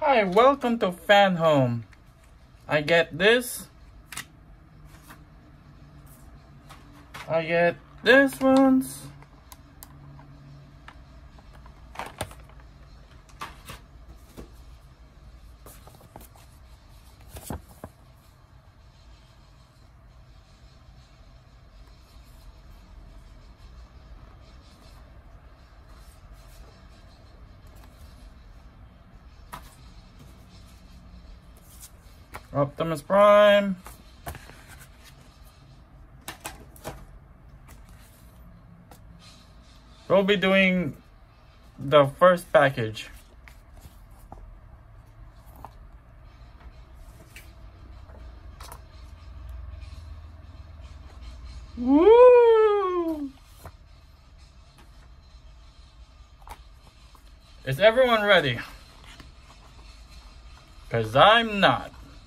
Hi, welcome to Fanhome. I get this. I get this ones. Optimus Prime. We'll be doing the first package. Woo! Is everyone ready? 'Cause I'm not.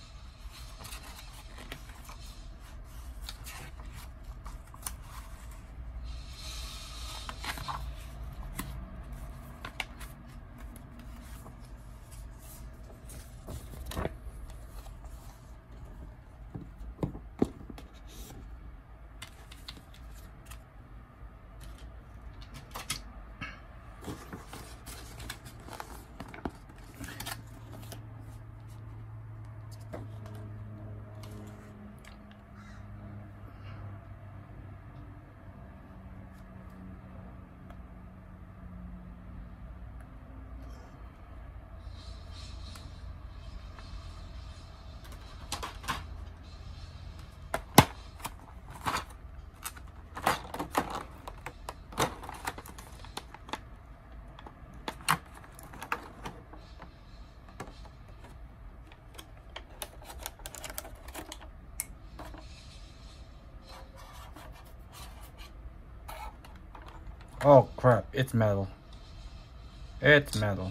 Oh crap, it's metal. It's metal.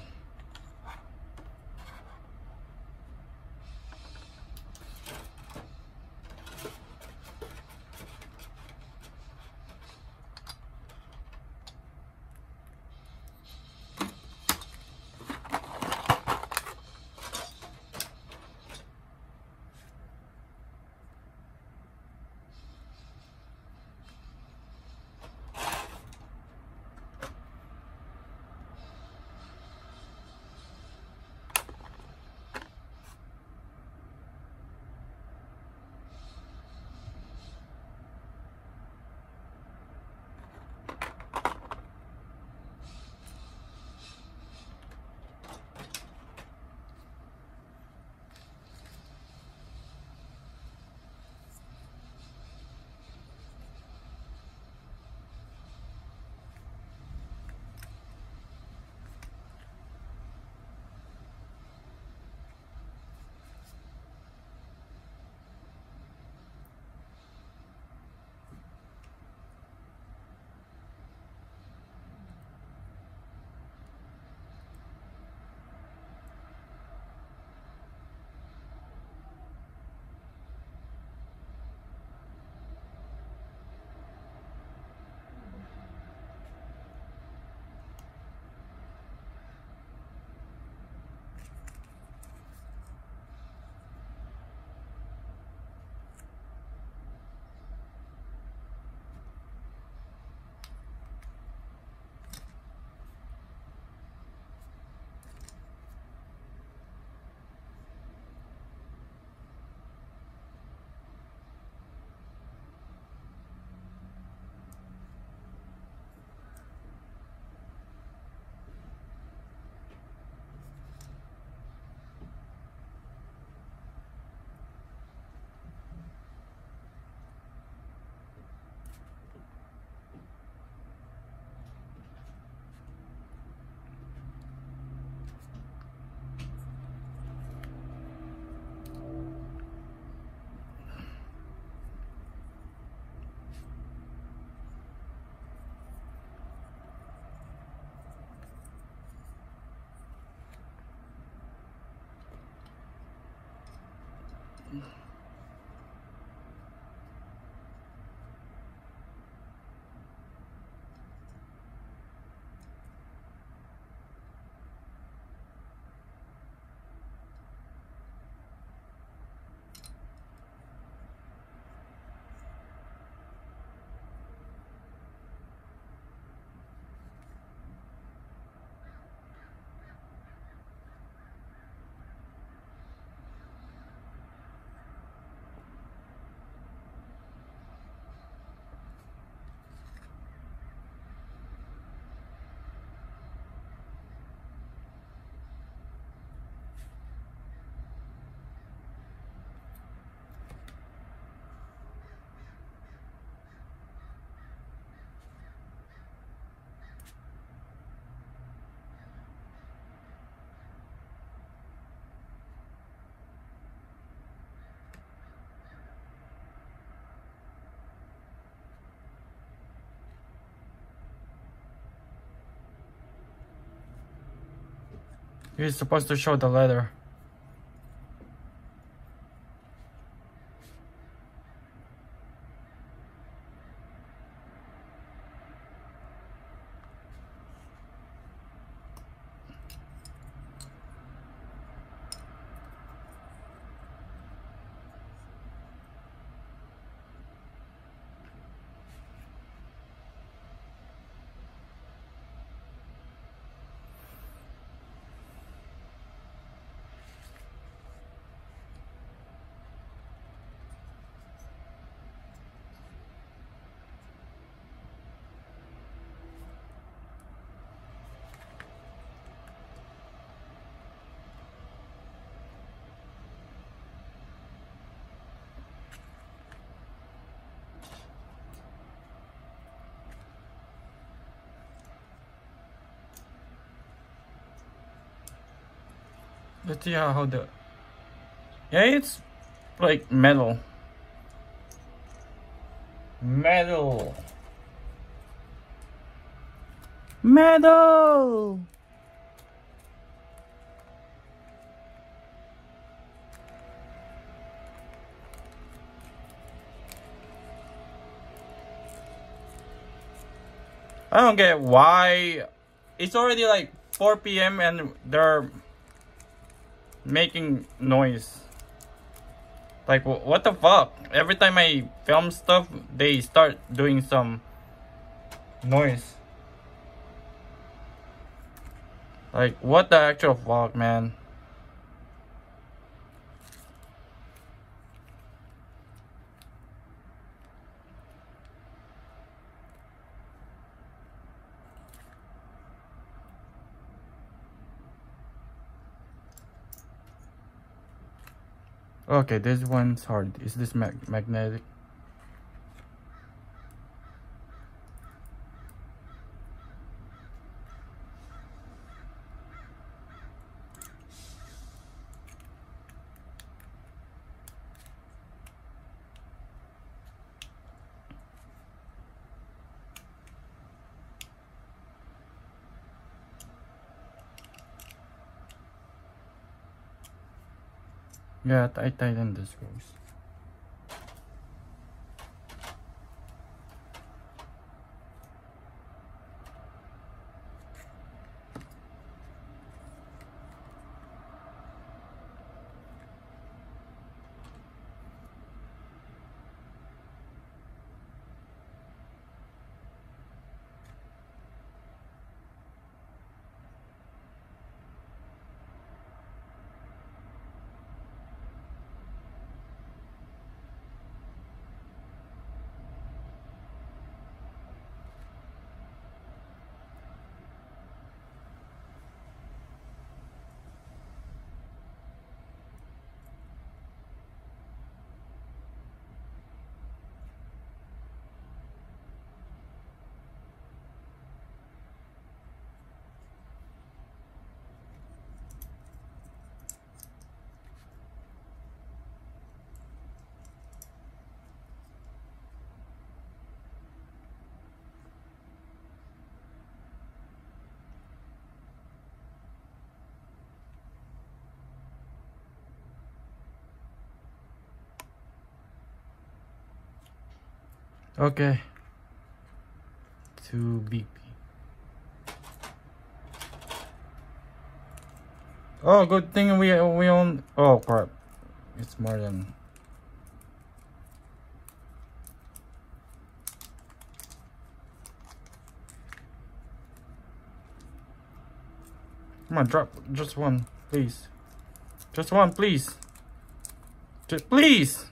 You're supposed to show the letter. Let's see how the... Yeah, it's like metal. Metal. Metal! I don't get why it's already like 4 p.m. and they're making noise. Like, what the fuck? Every time I film stuff, they start doing some noise. Like, what the actual fuck, man? Okay, this one's hard. Is this magnetic? Yeah, I tightened the screws. Okay. 2 BP. Oh, good thing we own. Oh crap! It's more than. Come on, drop just one, please. Just one, please. Just please.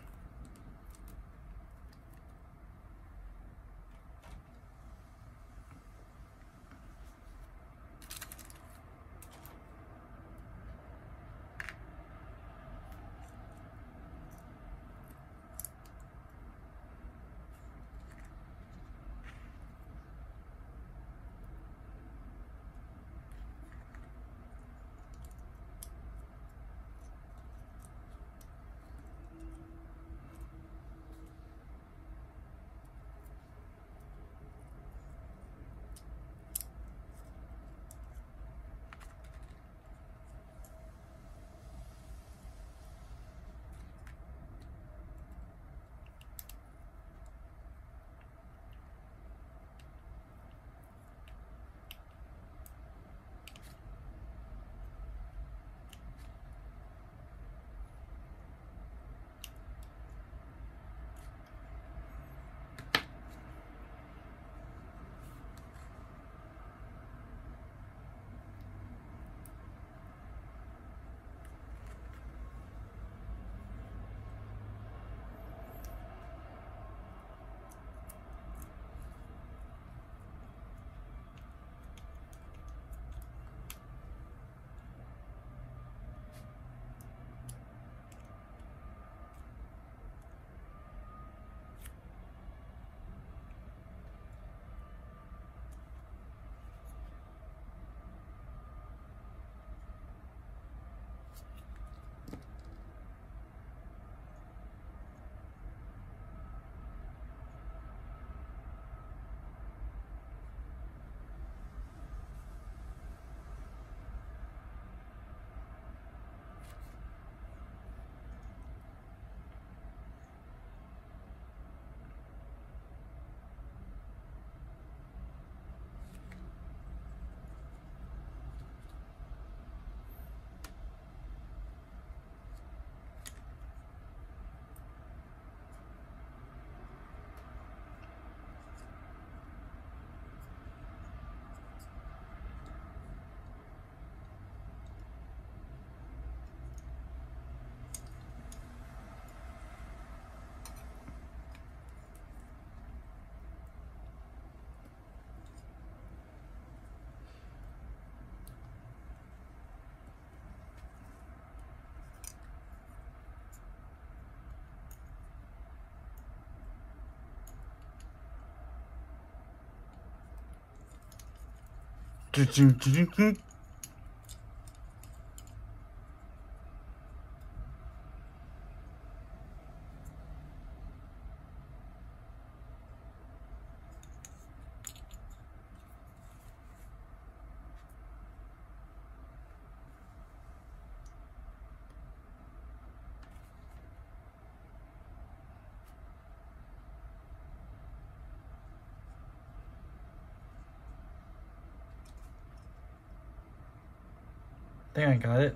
I think I got it.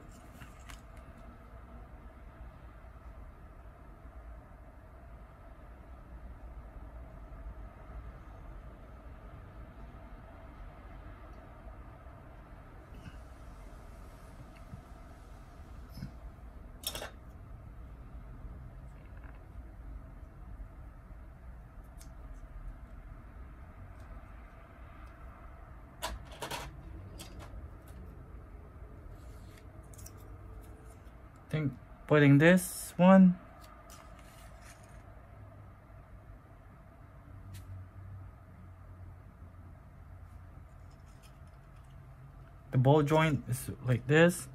I think putting this one, the ball joint is like this.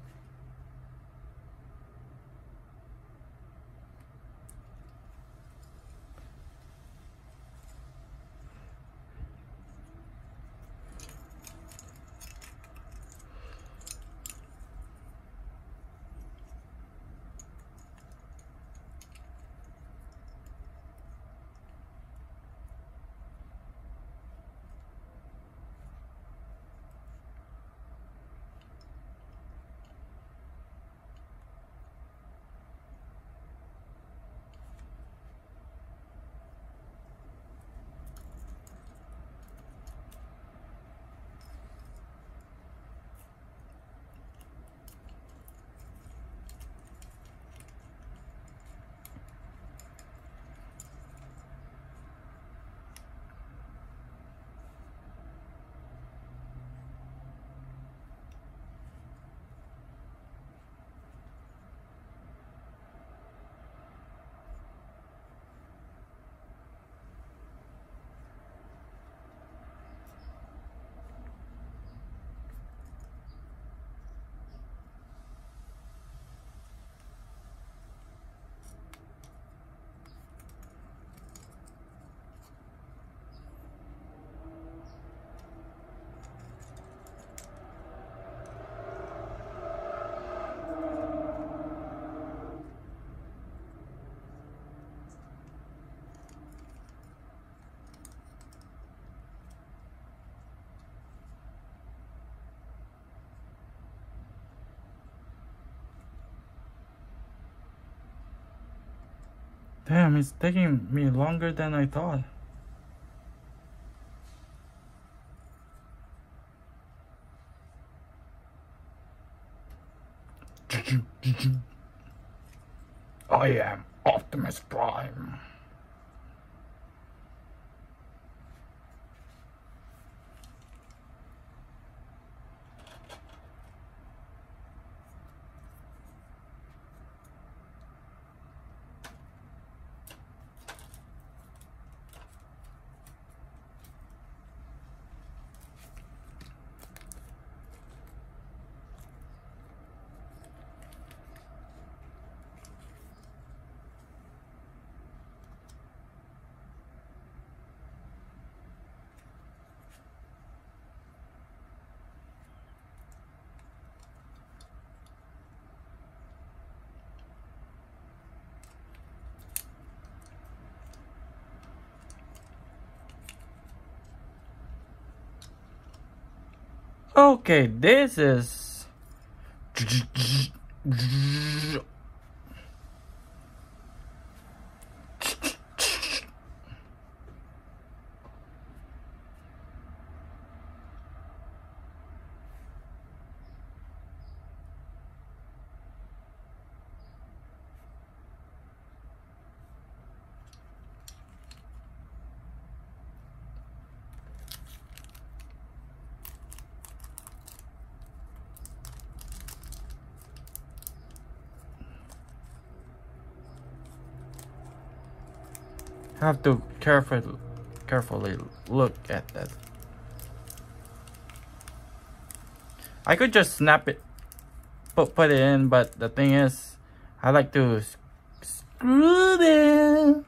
Damn, it's taking me longer than I thought. I am Optimus Prime. Okay, this is have to carefully look at that. I could just snap it, put it in, but the thing is, I like to screw them.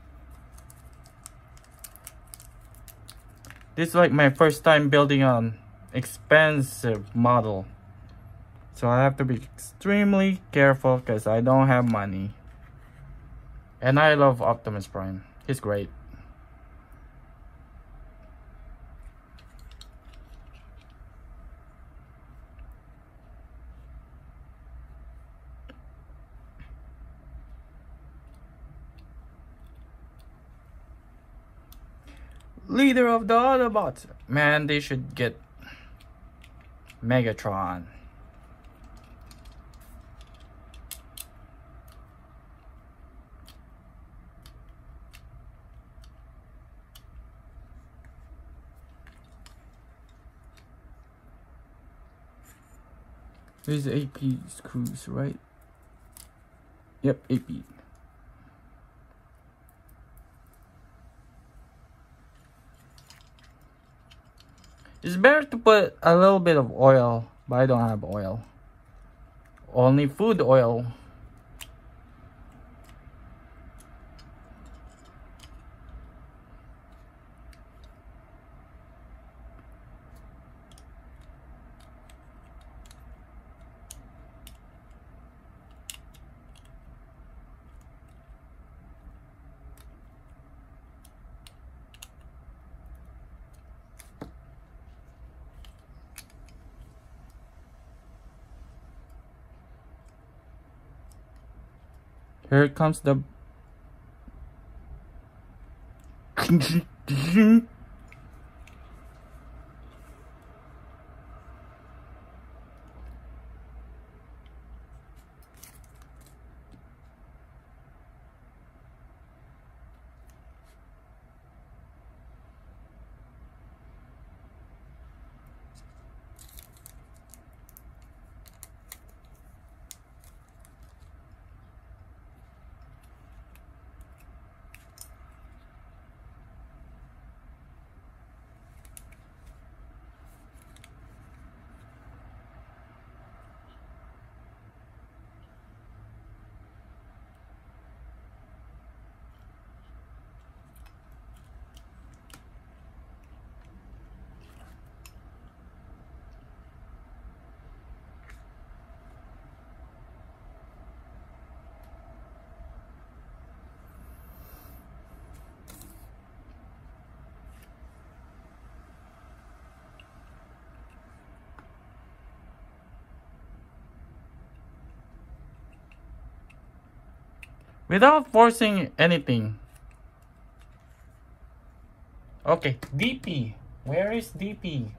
This is like my first time building an expensive model. So I have to be extremely careful because I don't have money. And I love Optimus Prime. He's great. Leader of the Autobots. Man, they should get Megatron. These AP screws, right? Yep, AP. It's better to put a little bit of oil, but I don't have oil. Only food oil. Here comes the without forcing anything. Okay, DP. Where is DP?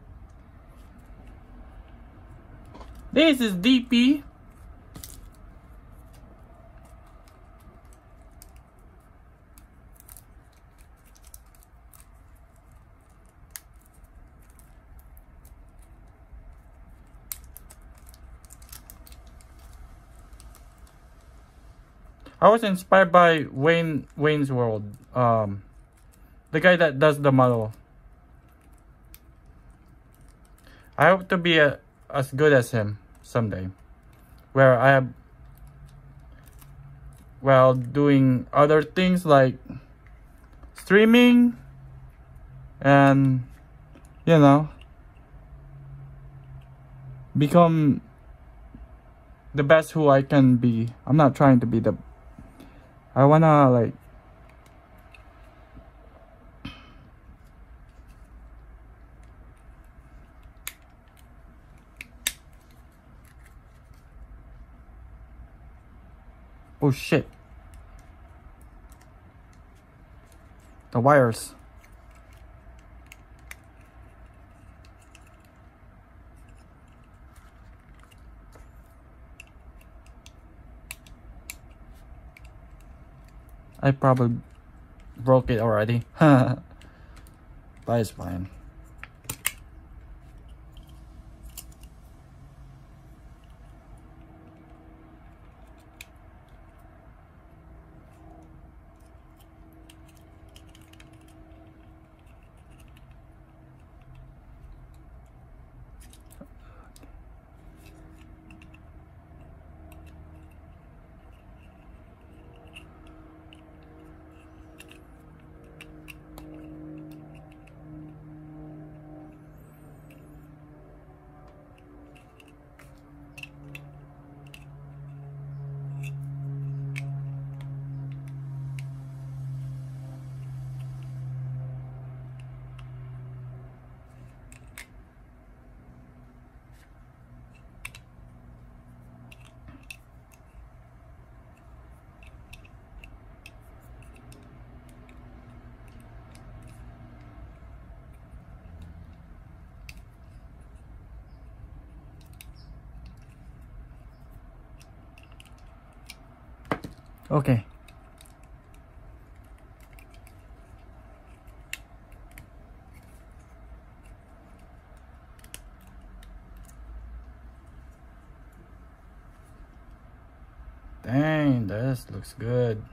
This is DP. I was inspired by Wayne's World. The guy that does the model. I hope to be as good as him someday. Where I have, well, doing other things like streaming and, you know, become the best who I can be. I'm not trying to be the, I wanna like, oh shit, the wires. I probably broke it already. But it's fine. Okay. Dang, this looks good.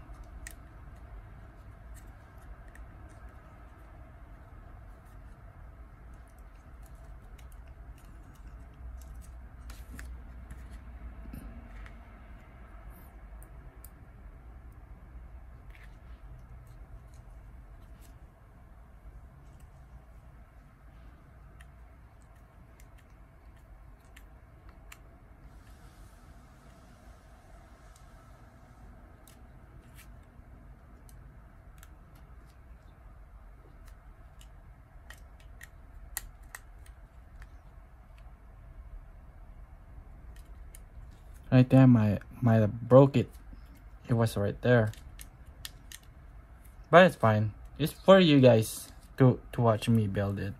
Right there, might have broke it. It was right there, but it's fine. It's for you guys to watch me build it.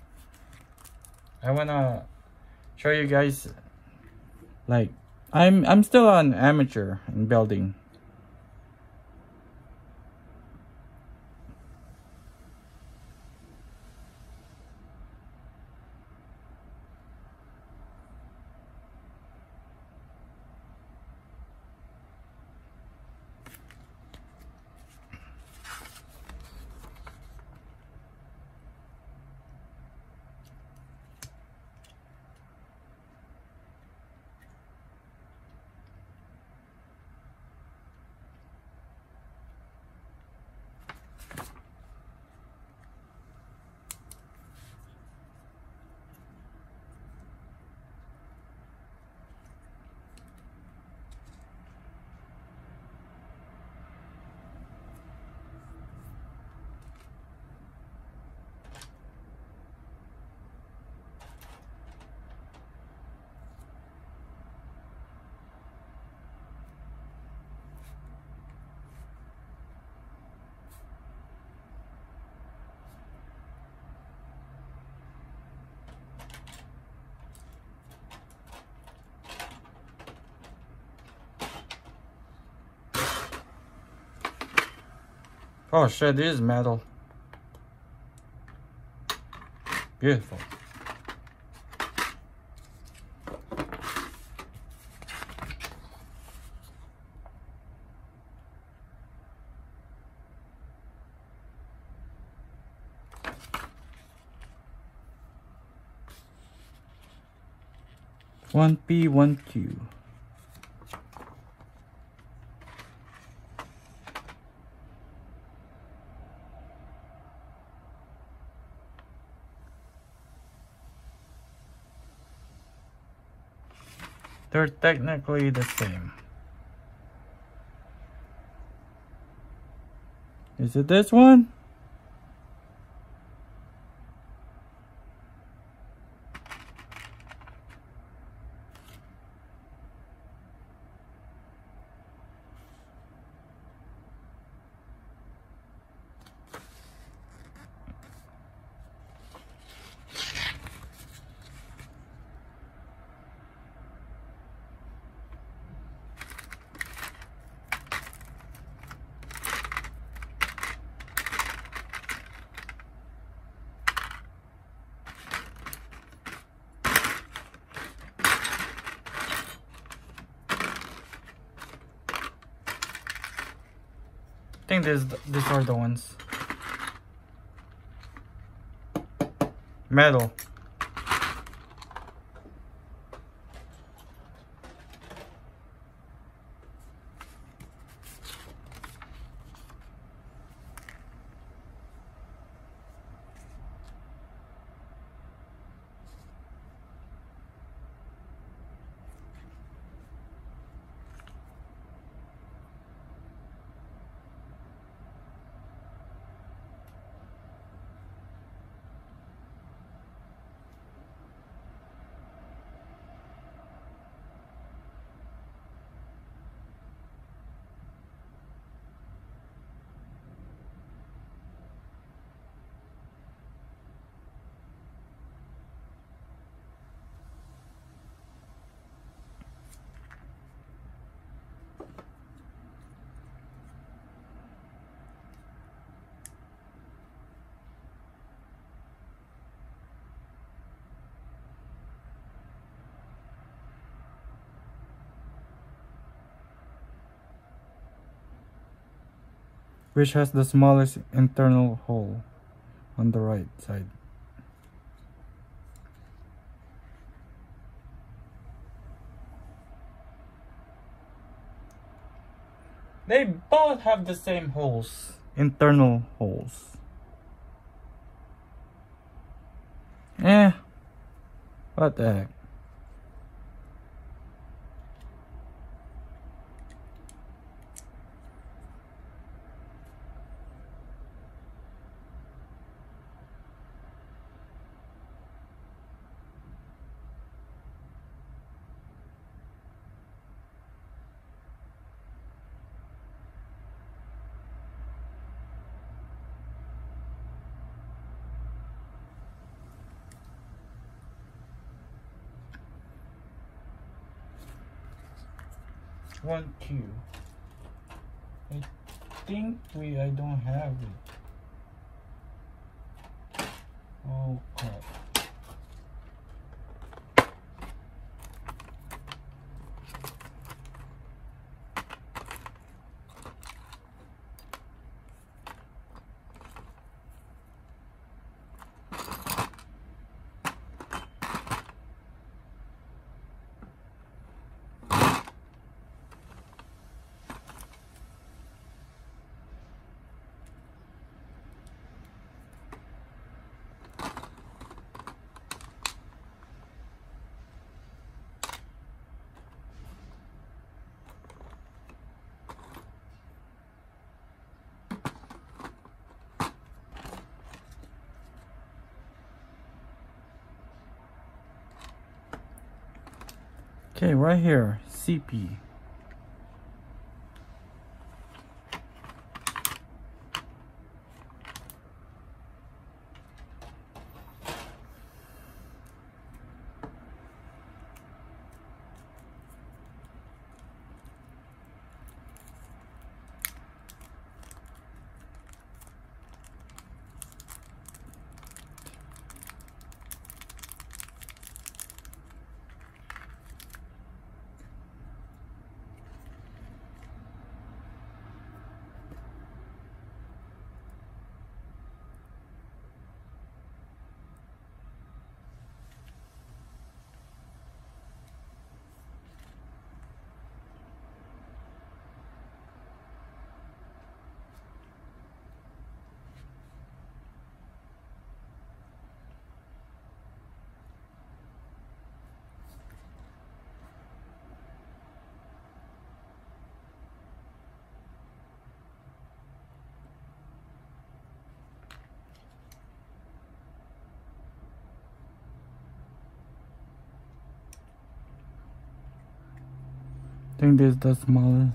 I wanna show you guys, like, I'm still an amateur in building. Oh shit, this is metal. Beautiful. One P, one Q. They're technically the same. Is it this one? I think these are the ones. Metal. which has the smallest internal hole on the right side. They both have the same holes, internal holes. What the heck? One Q. I think I don't have it. Oh crap. Okay, right here, CP. I think this is the smallest.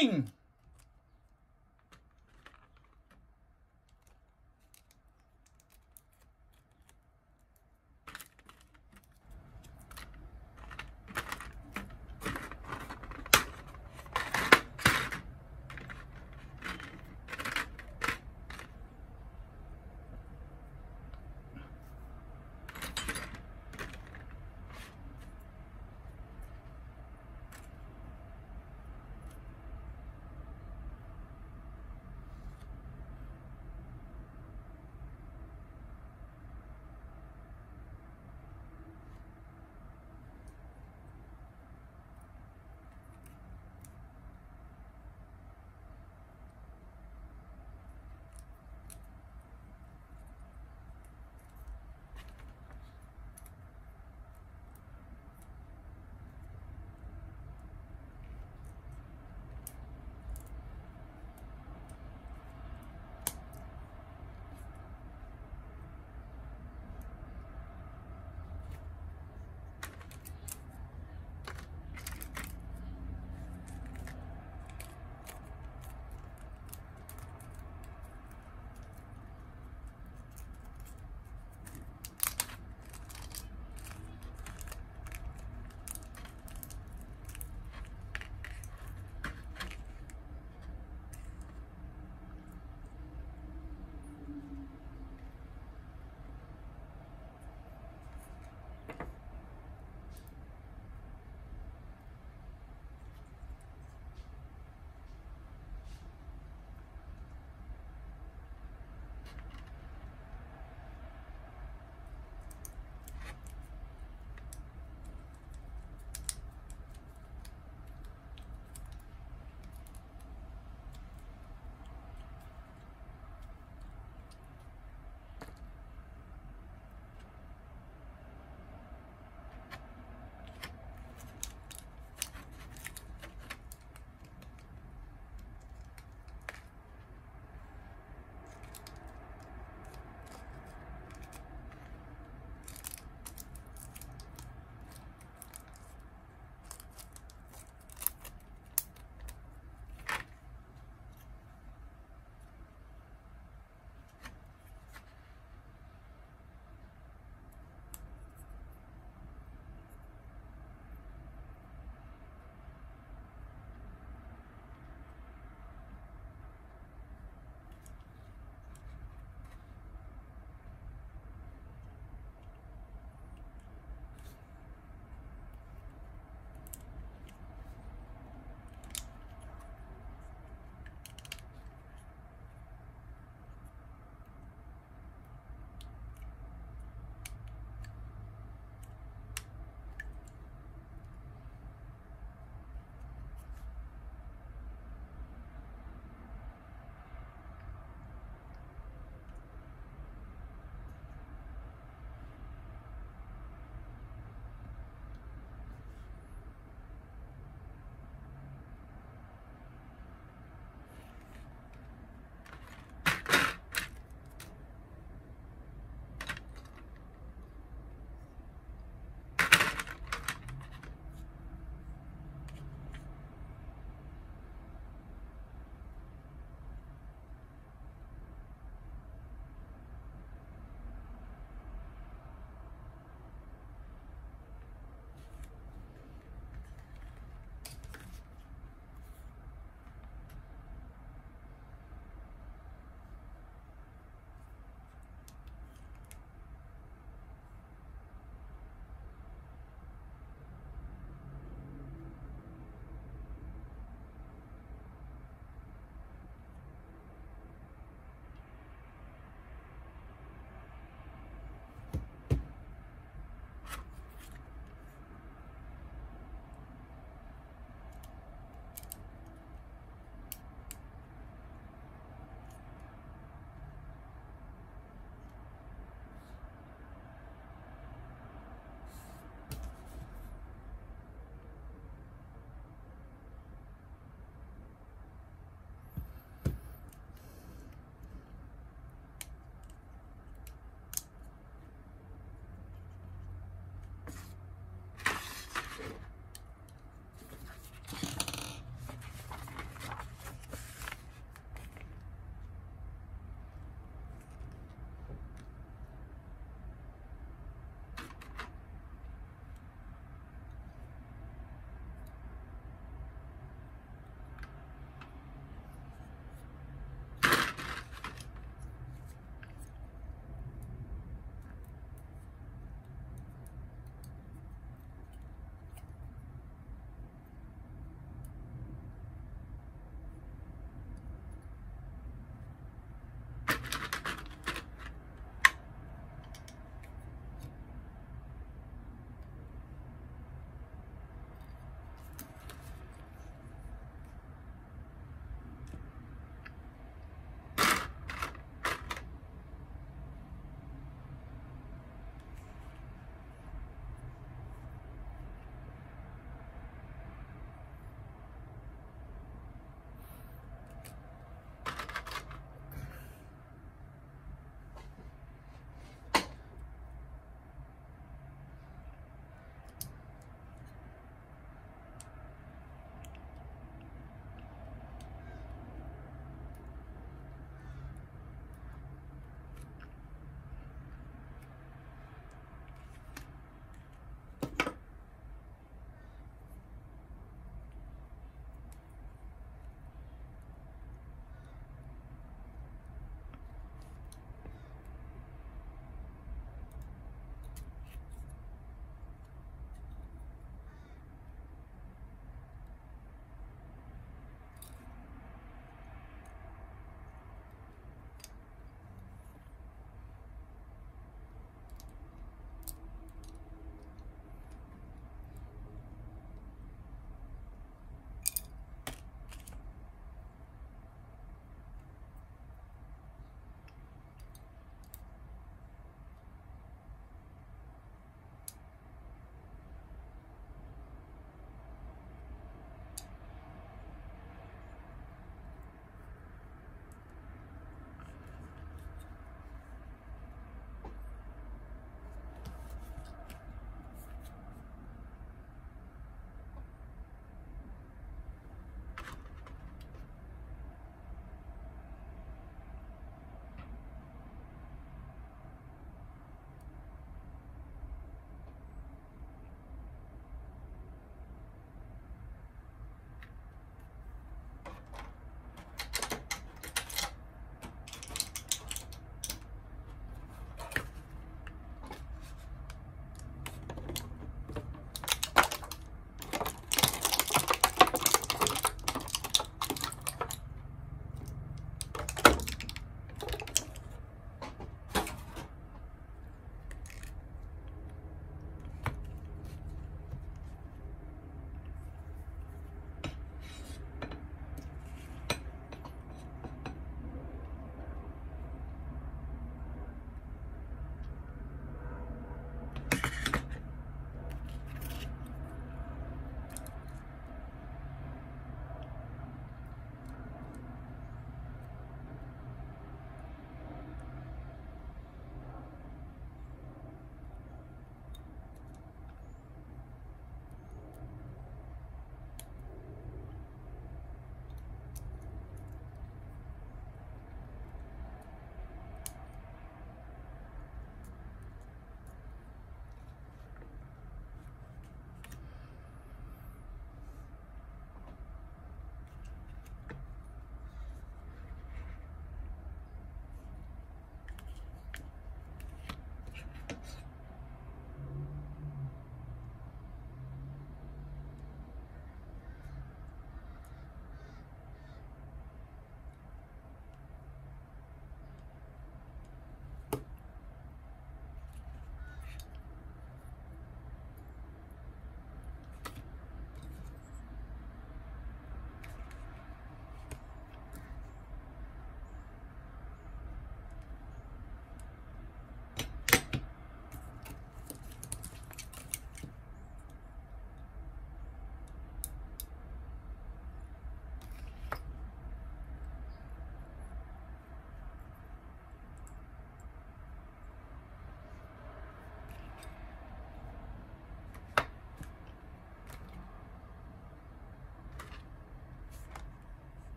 doing?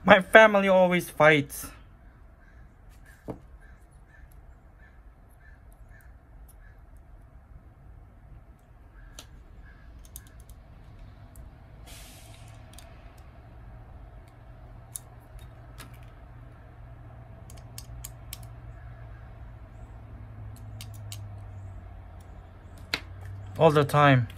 My family always fights. All the time.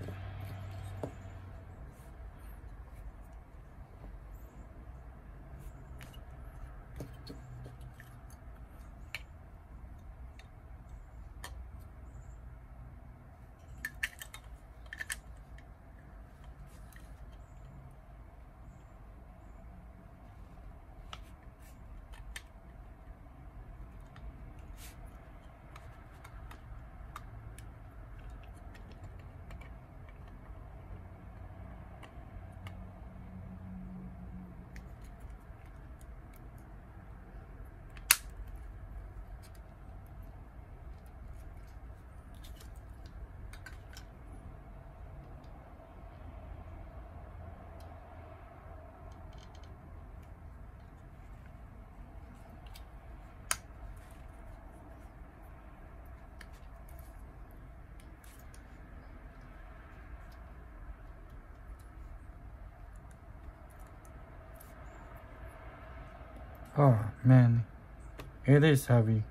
Oh man, it is heavy.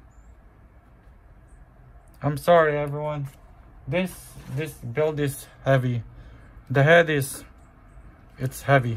I'm sorry everyone. This build is heavy. The head it's heavy.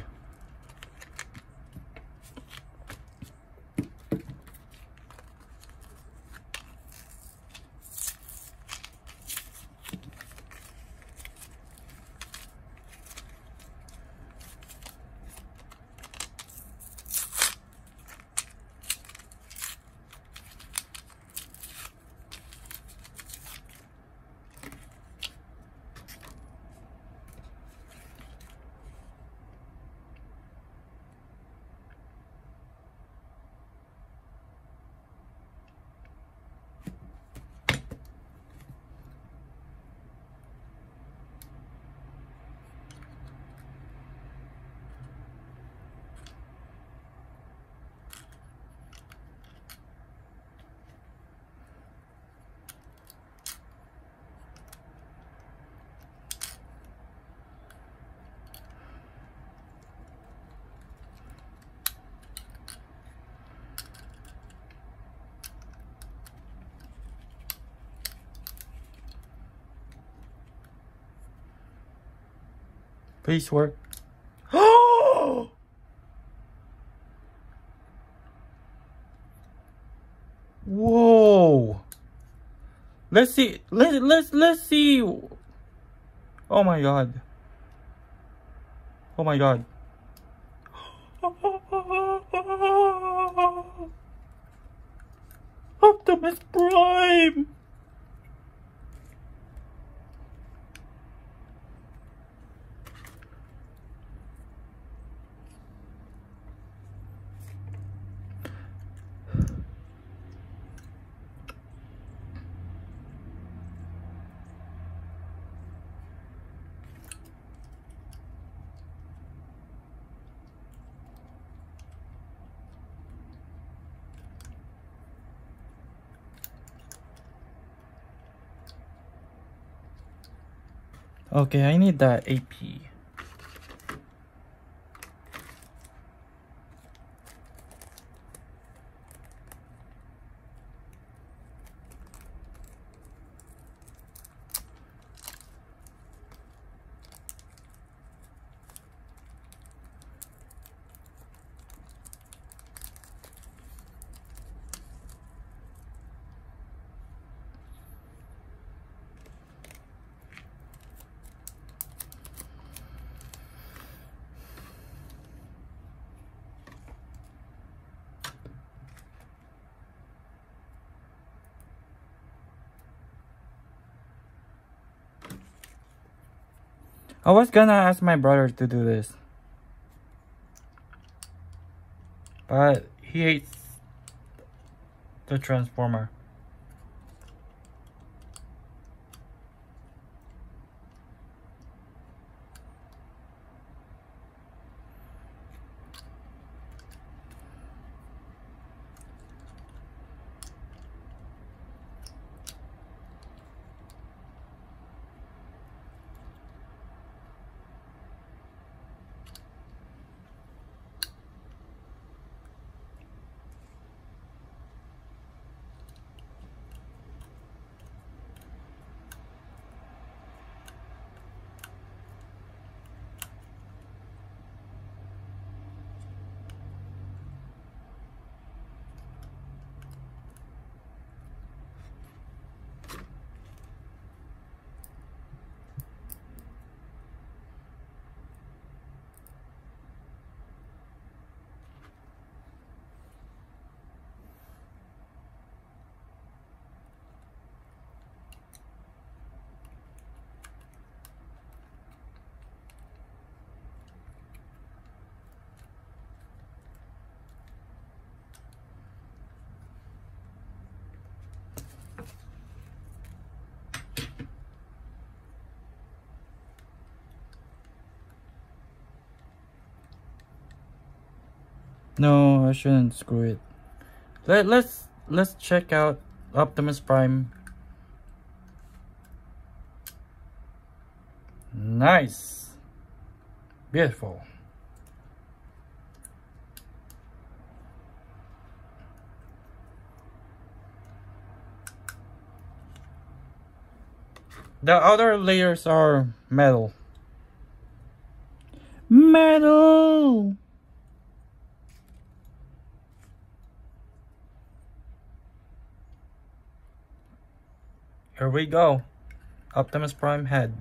Please work. Oh! Whoa! Let's see. Let's see. Oh my god. Oh my god. Optimus Prime. Okay, I need that AP. I was gonna ask my brother to do this, but he hates the transformer. No, I shouldn't screw it. Let's check out Optimus Prime. Nice. Beautiful. The outer layers are metal. Metal! Here we go. Optimus Prime head.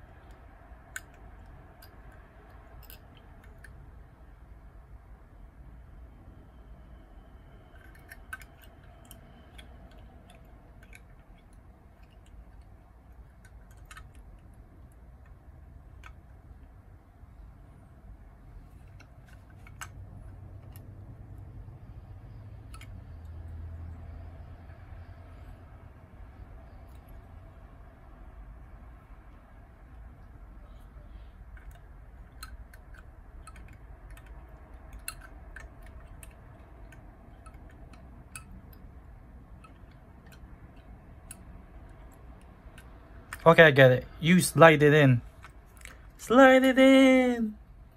Okay, I get it. You slide it in. Slide it in!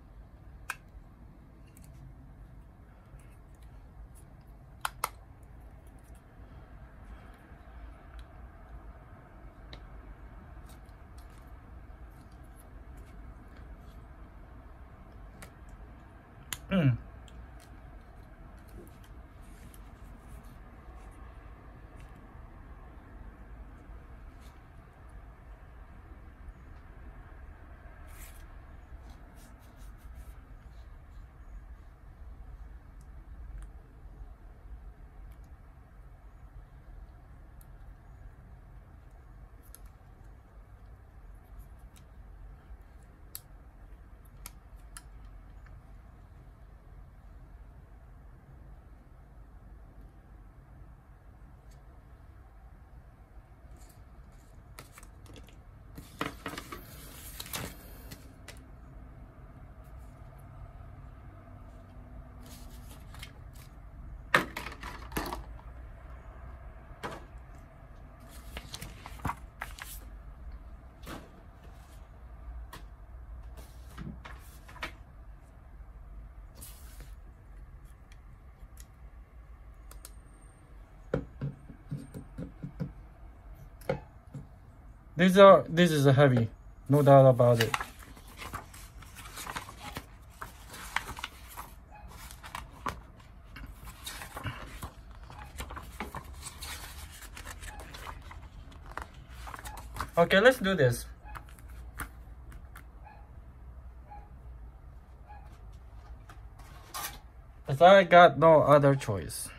This is a heavy, no doubt about it. Okay, let's do this. As I got no other choice.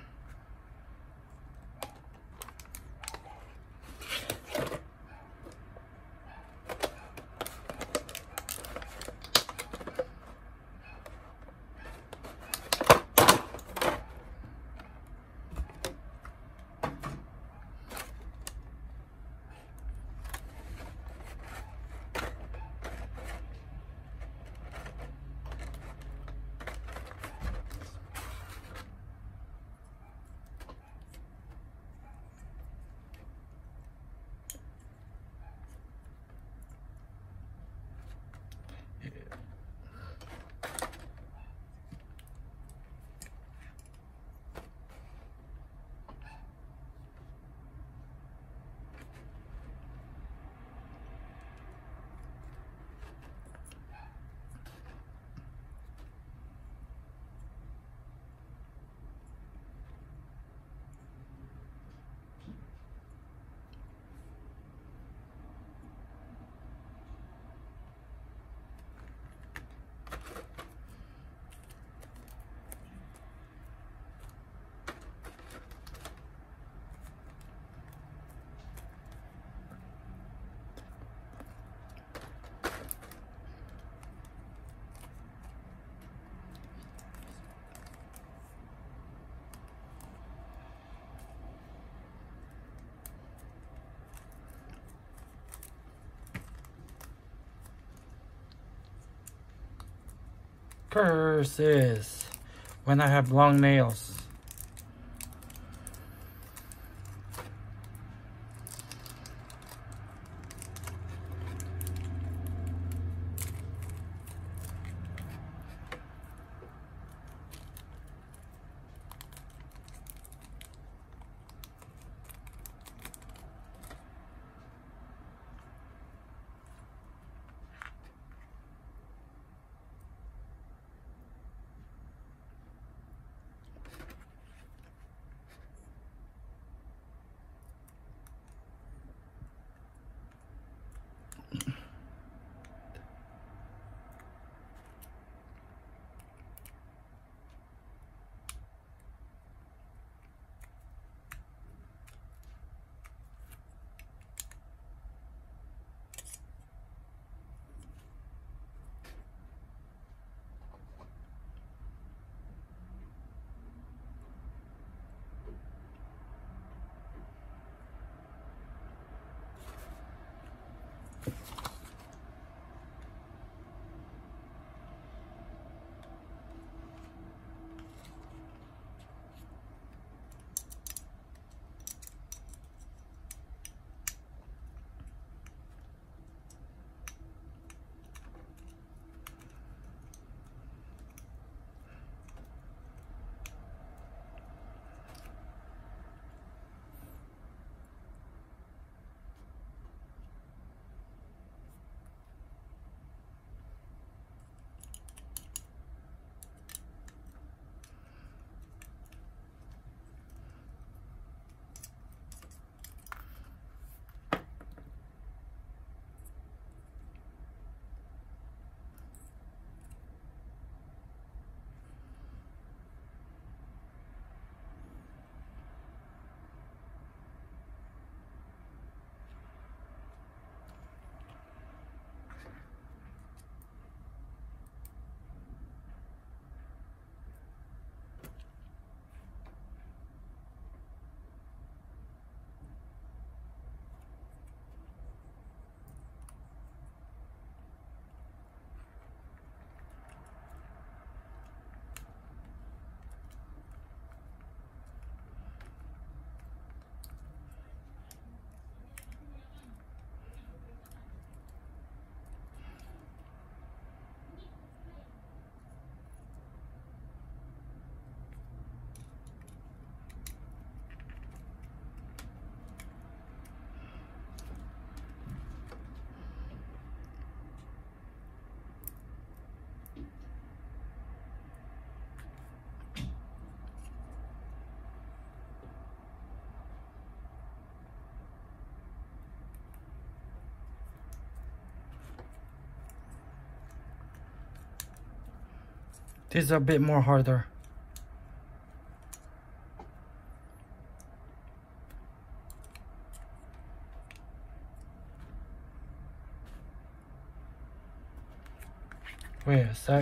Curses. when I have long nails. This is a bit more harder. Wait a sec.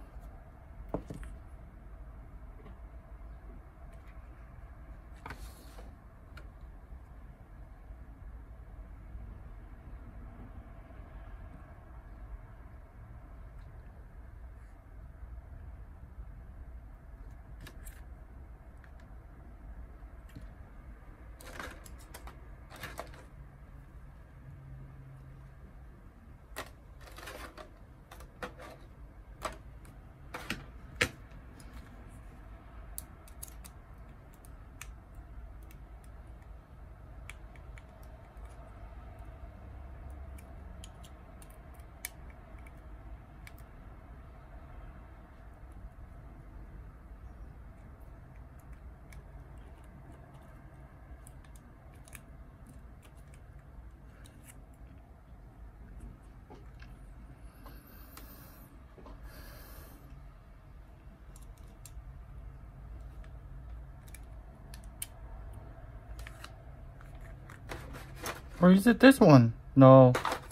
Or is it this one? No.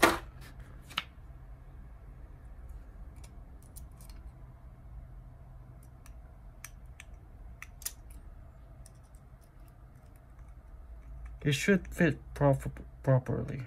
It should fit properly.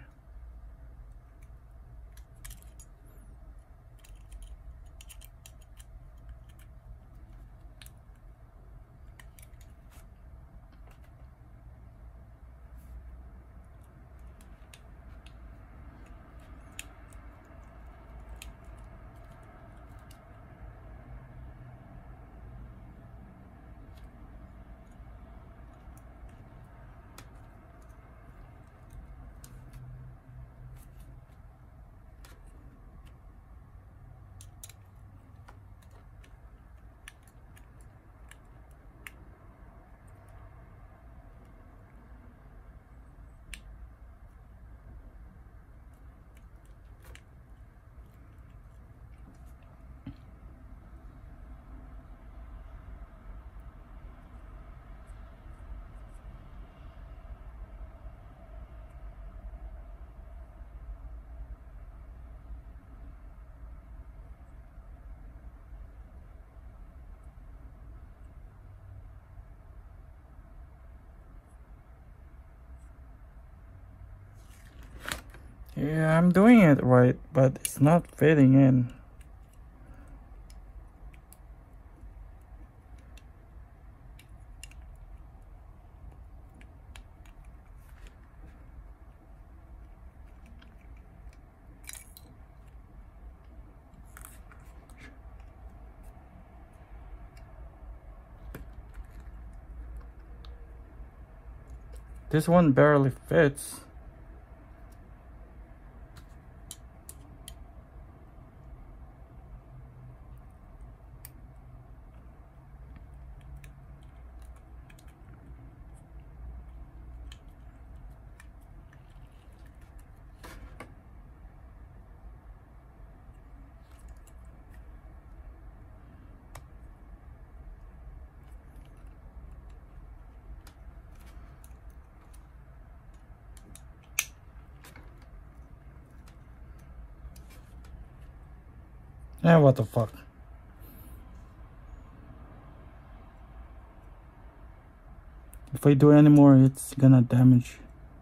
Yeah, I'm doing it right, but it's not fitting in. This one barely fits. Yeah, what the fuck? If I do any more, it's gonna damage.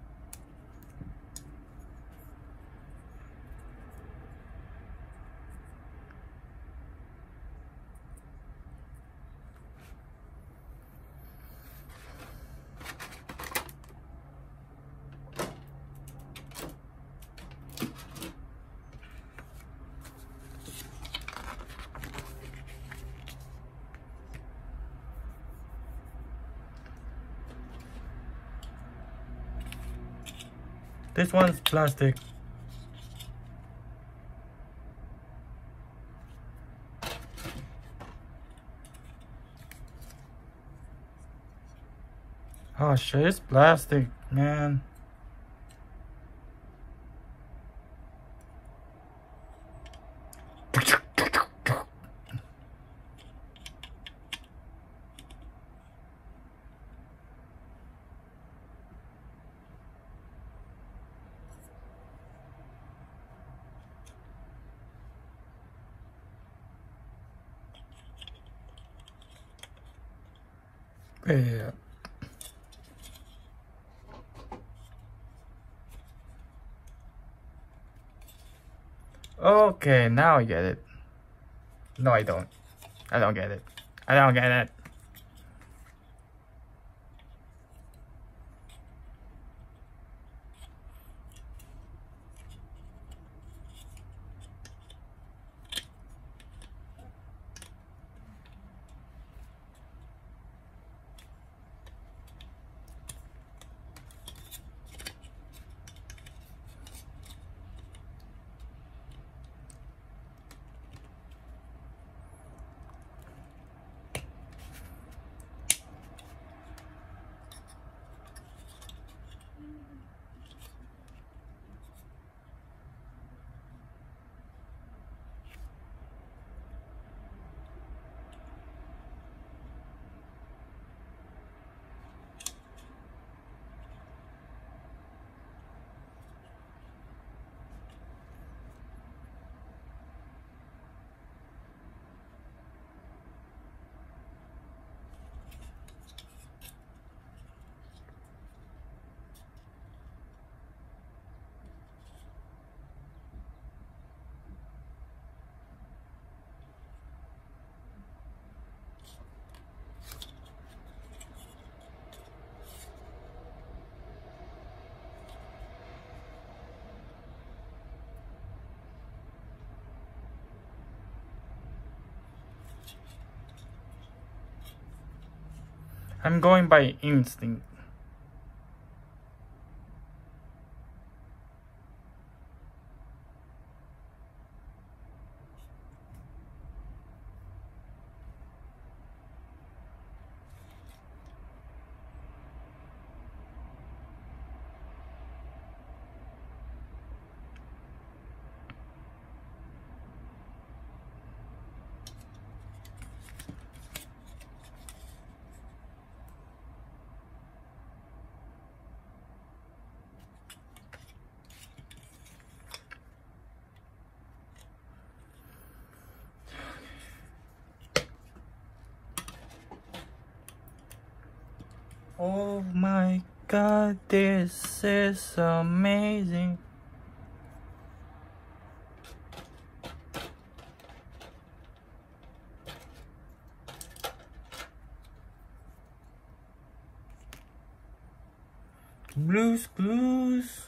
This one's plastic. Oh shit, it's plastic, man. Yeah. Okay, now I get it. No, I don't. I don't get it. I don't get it. I'm going by instinct. Oh my god, this is amazing. Blues Clues.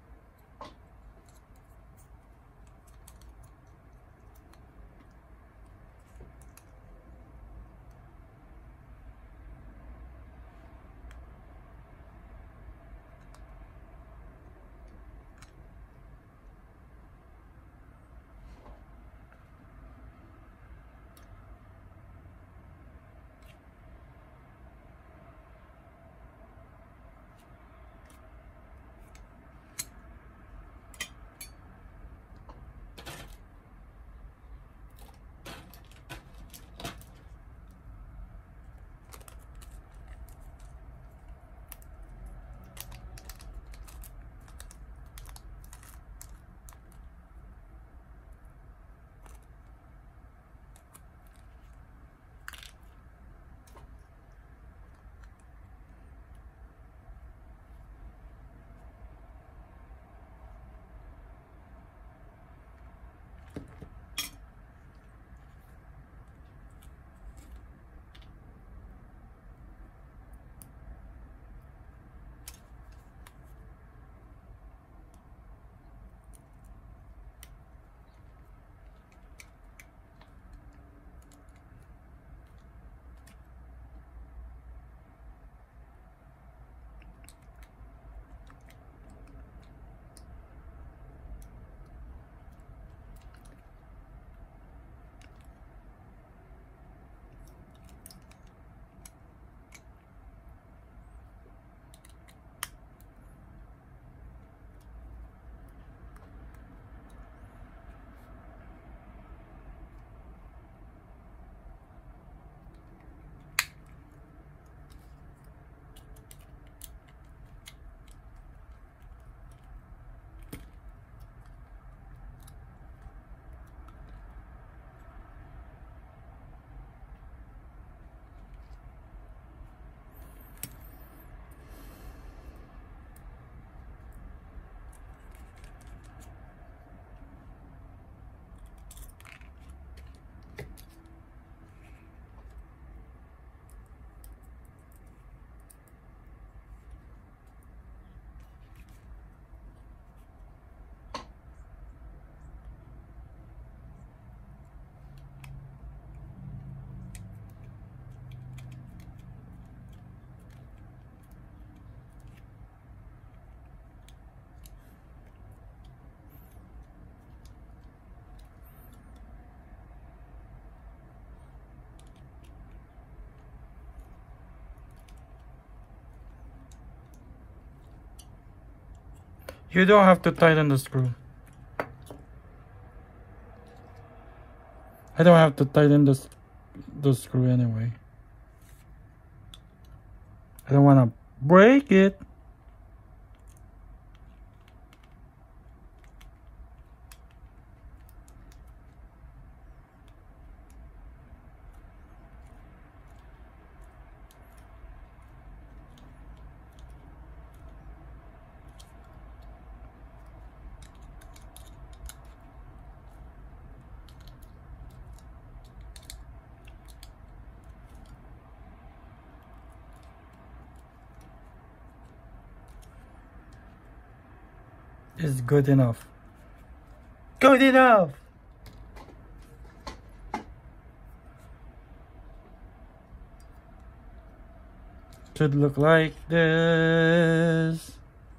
You don't have to tighten the screw. I don't have to tighten the screw anyway. I don't want to break it. Is good enough. Good enough! Should look like this.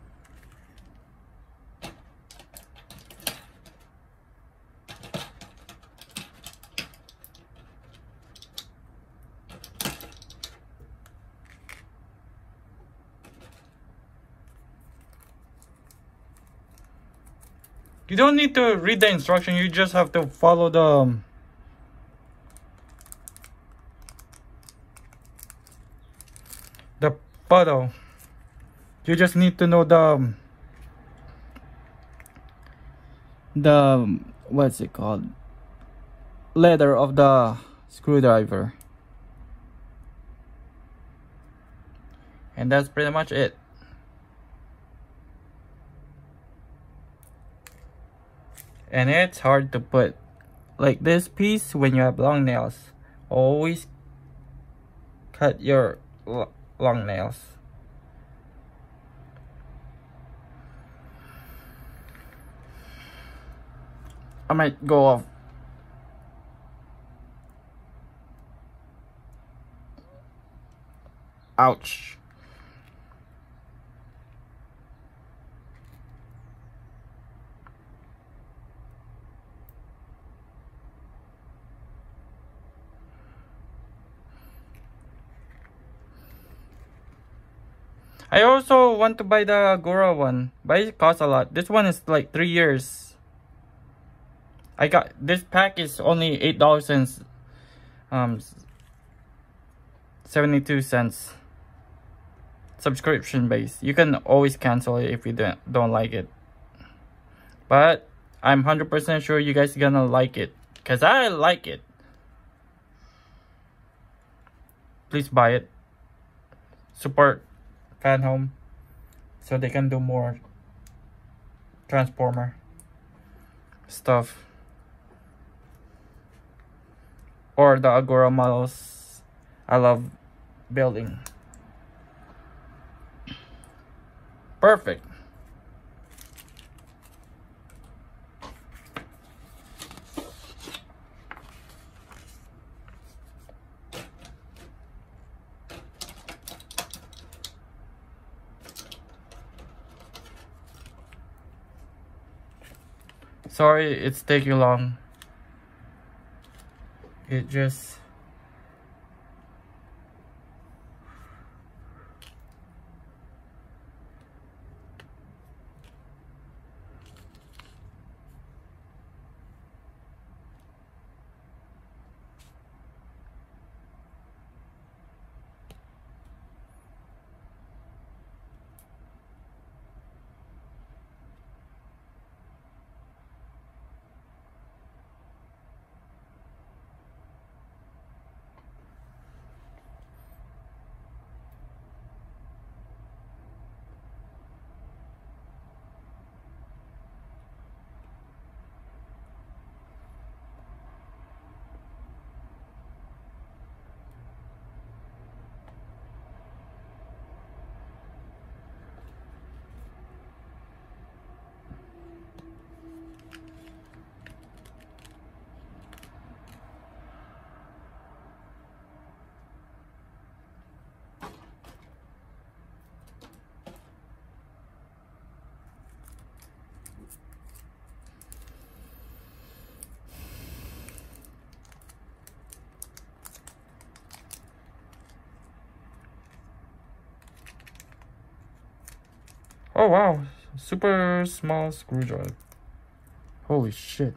You don't need to read the instruction, you just have to follow the photo. You just need to know the what's it called, letter of the screwdriver. And that's pretty much it. And it's hard to put like this piece when you have long nails. Always cut your long nails. I might go off. Ouch. I also want to buy the Agora one, but it costs a lot. This one is like 3 years. I got this pack is only $8 and 72 cents. Subscription based. You can always cancel it if you don't like it. But I'm 100% sure you guys gonna like it, cause I like it. Please buy it. Support Fanhome so they can do more Transformer stuff. Or the Agora models I love building. Perfect. Sorry it's taking long. It just oh wow, super small screwdriver. Holy shit.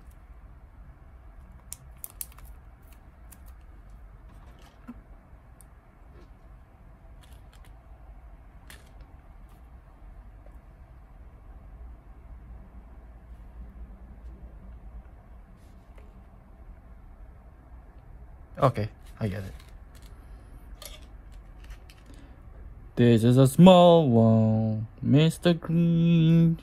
Okay, I get it. This is a small one, Mr. Green.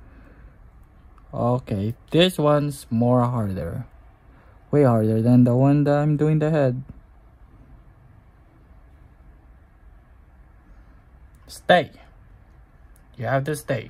Okay, this one's more harder. Way harder than the one that I'm doing the head. Stay. You have to stay.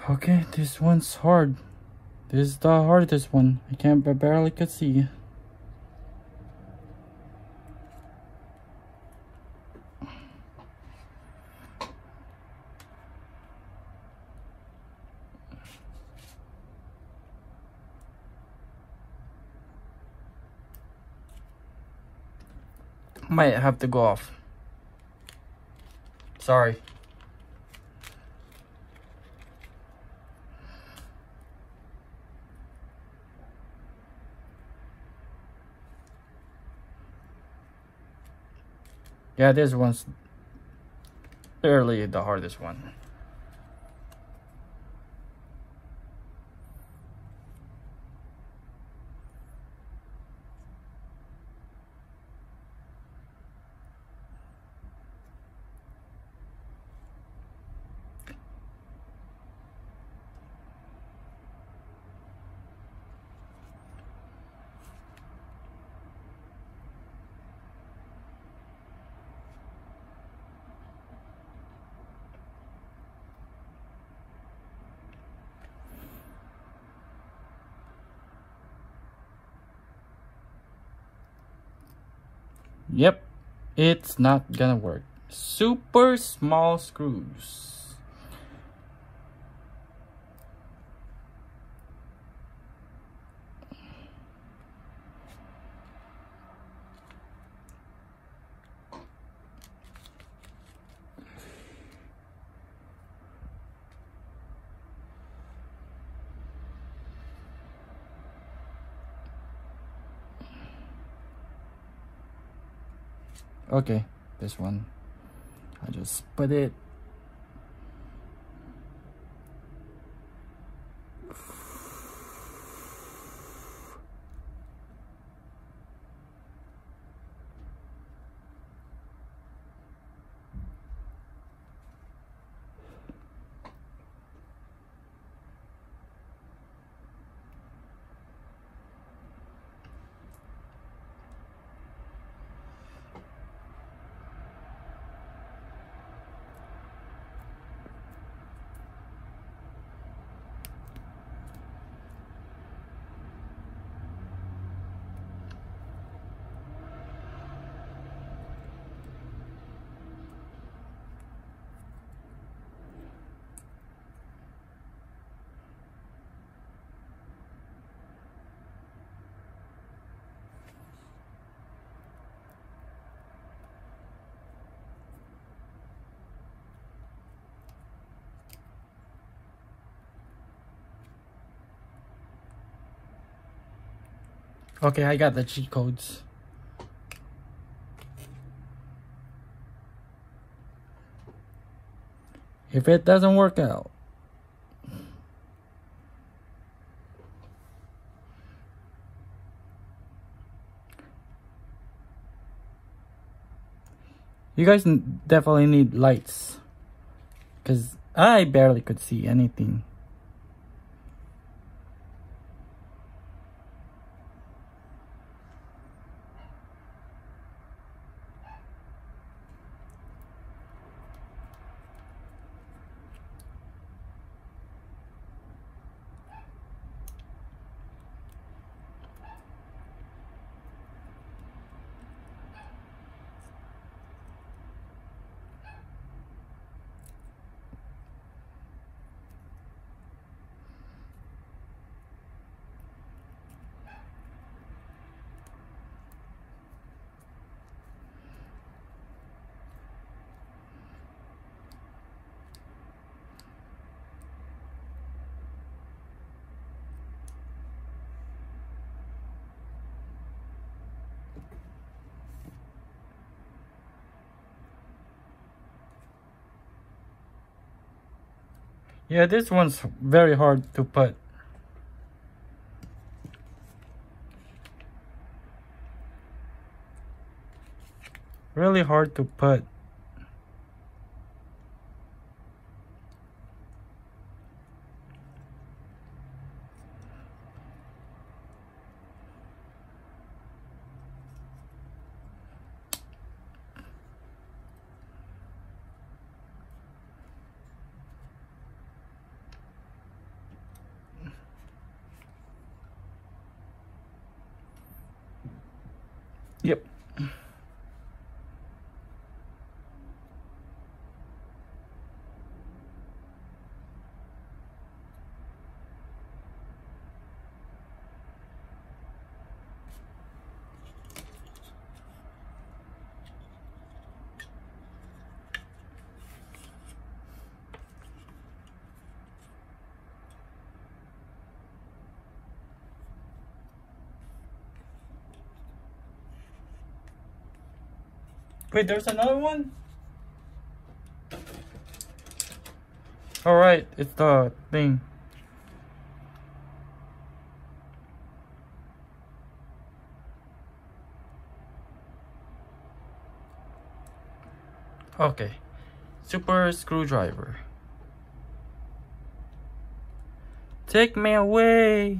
Okay, this one's hard. This is the hardest one. I barely could see. Might have to go off. Sorry. Yeah, this one's clearly the hardest one. Yep, it's not gonna work. Super small screws. Okay, this one. I just put it. Okay, I got the cheat codes. If it doesn't work out, you guys definitely need lights, because I barely could see anything. Yeah, this one's very hard to put. Really hard to put. Yep. Wait, there's another one? Alright, it's the thing. Okay. Super screwdriver. Take me away.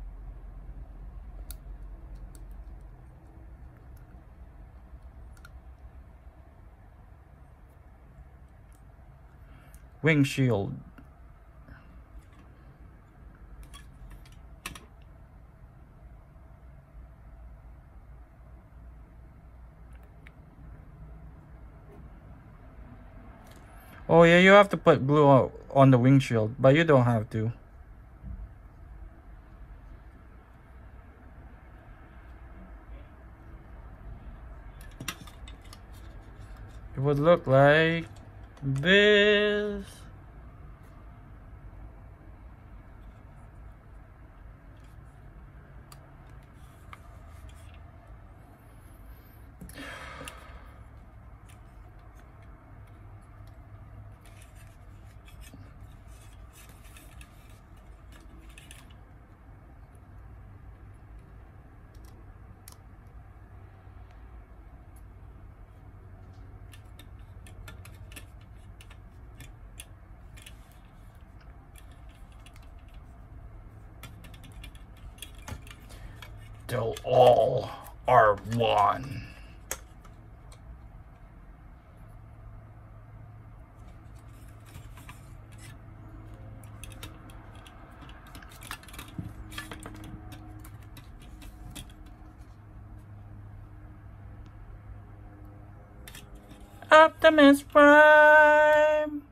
Windshield. Oh yeah, you have to put glue on the windshield, but you don't have to. It would look like this. Till all are one. Optimus Prime.